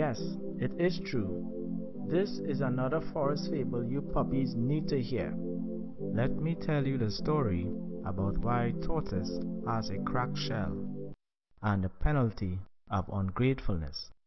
Yes, it is true. This is another forest fable you puppies need to hear. Let me tell you the story about why tortoise has a cracked shell and the penalty of ungratefulness.